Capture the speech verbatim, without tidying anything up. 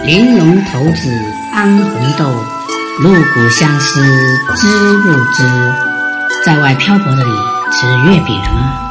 玲珑骰子安红豆，入骨相思知不知？在外漂泊的你，吃月饼了吗？